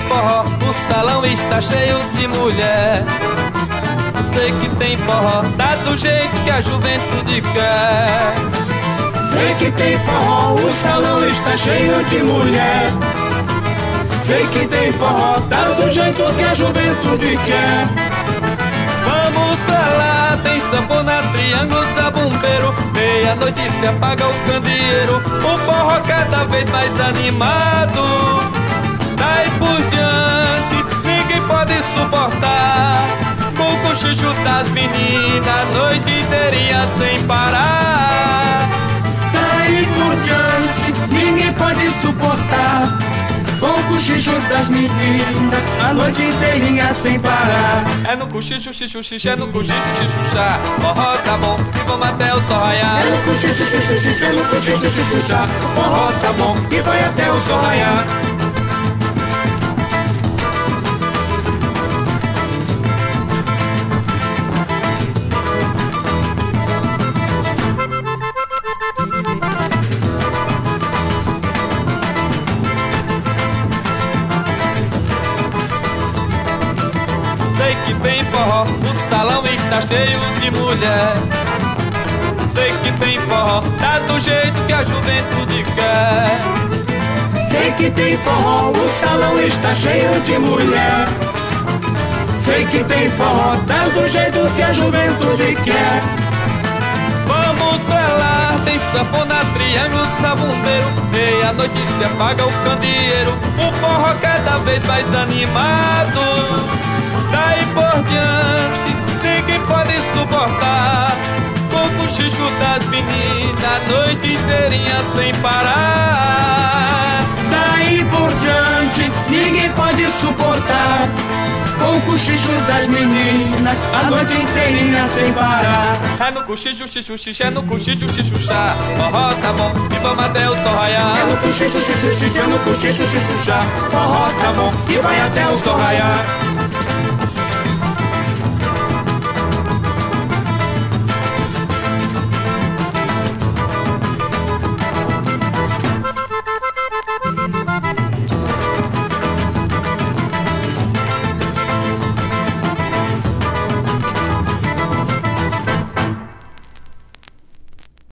forró, o salão está cheio de mulher. Sei que tem forró, tá do jeito que a juventude quer. Sei que tem forró, o salão está cheio de mulher. Sei que tem forró, tá do jeito que a juventude quer. Vamos pra lá, tem sanfona, triângulo, zabumbeiro. Meia-noite se apaga o candeeiro, o forró cada vez mais animado. Daí por diante, ninguém pode suportar o cochicho das meninas, a noite inteirinha sem parar. Daí por diante, ninguém pode suportar o cochicho das meninas, a noite inteirinha sem parar. É no cochicho, xixo, xixi, é no cochicho, xixo, chá. Forró tá bom, e vamos até o sol raiar. É no cochicho, xixi, xixi, é no cochicho, xixi, chá. O forró tá bom e vai até o sol raiar. Sei que tem forró, o salão está cheio de mulher. Sei que tem forró, tá do jeito que a juventude quer. Sei que tem forró, o salão está cheio de mulher. Sei que tem forró, tá do jeito que a juventude quer. Vamos pra lá, tem sanfona, triângulo, zabumbeiro. Meia-noite se apaga o candeeiro, o forró cada vez mais animado. Daí por diante, ninguém pode suportar o cochicho das meninas, a noite inteirinha sem parar. Daí por diante, ninguém pode suportar com o cochicho das meninas, a noite inteirinha sem parar. É no cochicho, xixo, xixi, é no cochicho, xixo, chá. Forró tá bom, e vamos até o sol raiar. É no cochicho, xixi, xixi, é no cochicho, xixi, chá. Forró tá bom e vai até o sol raiar.